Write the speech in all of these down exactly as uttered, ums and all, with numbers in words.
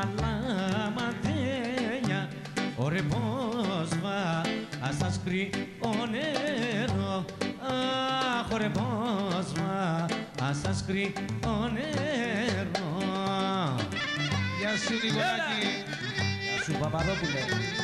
λαματένια, ωρε πως βάσας κρύο νερό, αχ, ωρε πως βάσας κρύο νερό. Γεια σου Νικολάκη. Γεια σου Παπαδόπουλε.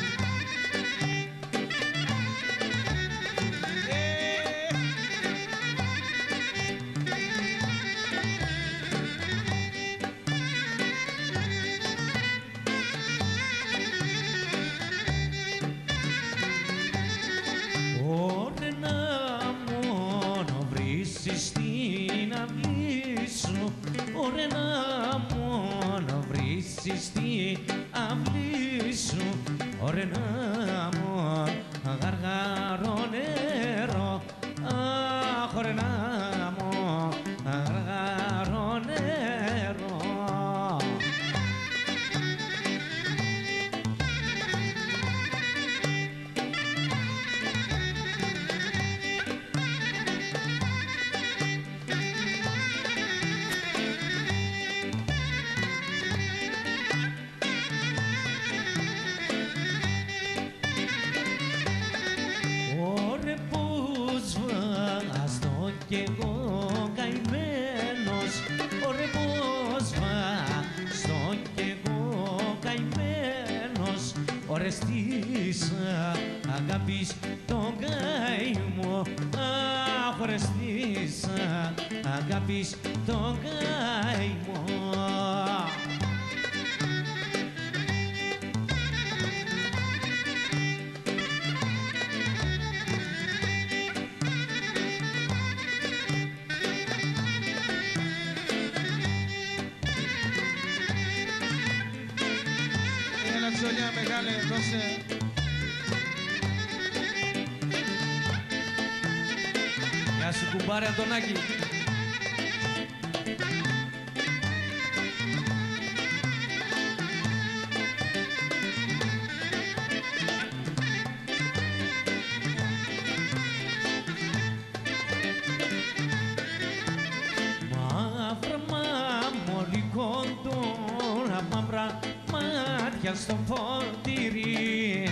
Στην αυλή σου, ωραία να μόνο βρίσκεις στην αυλή σου, ωραία να μόνο γαργαρό νερό, αχ, ωραία να μόνο γαργαρό νερό. Κι εγώ καημένος, ωρε πως βάζω κι εγώ καημένος, ωρε στις αγάπης τον καημό, αχ, ωρε στις αγάπης τον καημό. Τζολιά μεγάλε, δώσε. Γεια σου κουμπάρε Αντωνάκη. Μαύρα μαμολικό τώρα, μαύρα μάτια στο ποτήρι,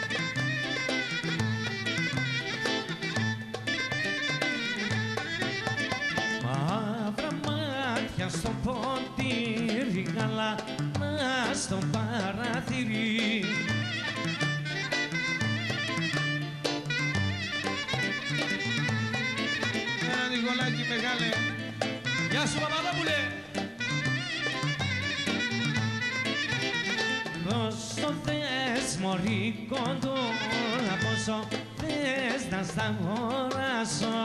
μαύρα μάτια στο ποτήρι, καλά να στο παρατηρεί. Ένα Νικολάκη μεγάλε. Γεια σου Παπαδόπουλε. Πόσο θες μωρή κοντόρα, πόσο θες να σ' αγοράσω,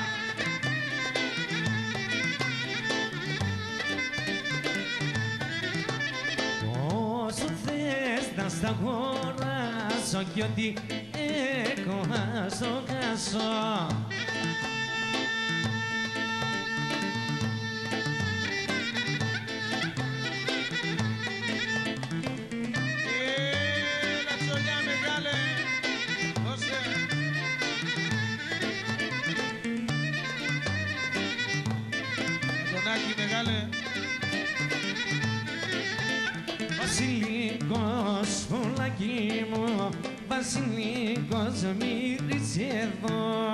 πόσο θες να σ' αγοράσω κι ό,τι έχω ας το χάσω. Βασιλικός πουλάκι μου, βασιλικός μυρίζει εδώ.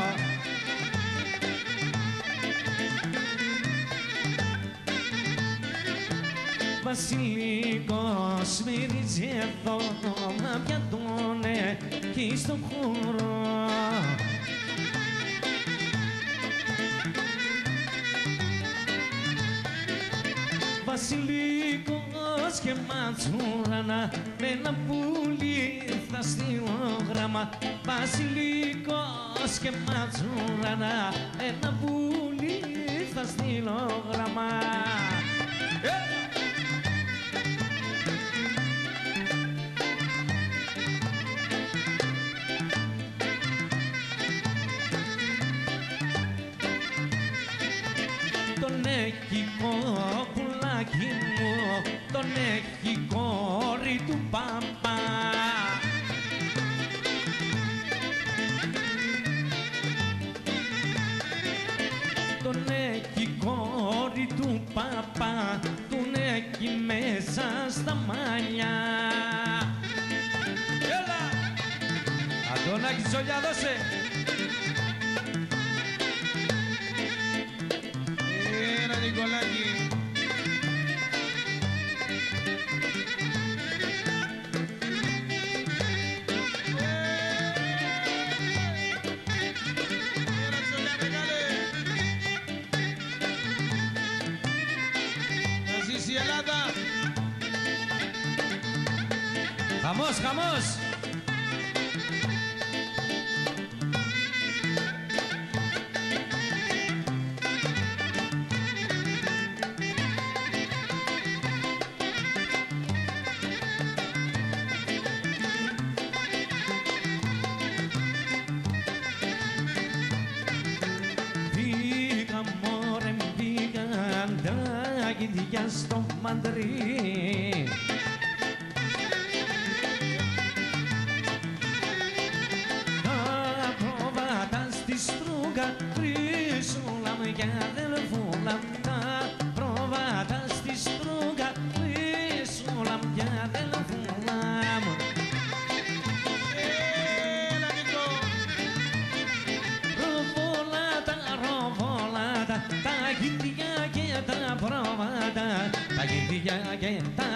Βασιλικός μυρίζει εδώ, μα πιατώνε κι στο χώρο. Βασιλικός και ματσούρανα, με ένα πουλί θα στείλω γράμμα. Βασιλικός και ματσούρανα, με ένα πουλί θα στείλω γράμμα. Τον έχει πουλάκι μου, τον έχει κόρη του παπά. Τον έχει κόρη του παπά, τον έχει μέσα μέσα στα μάλια. Έλα! Αντώνακη Τζολιά, δώσε! Έλα Νικολάκη. Έλα Τζολιά μεγάλε. Να ζήσει η Ελλάδα. Χαμός, χαμός! Πήγα μωρέ, πήγαν τα γυδιά στο Μαντρί. Τα πρόβατα στη στρούγκα χρυσούλα μου κι αδελφούλα. Τα πρόβατα στη στρούγκα χρυσούλα μου κι αδελφούλα μου. Έλα Νικό. Ροβολάτα, ροβολάτα, τα γυδιά και τα πρόβατα, τα γυδιά και τα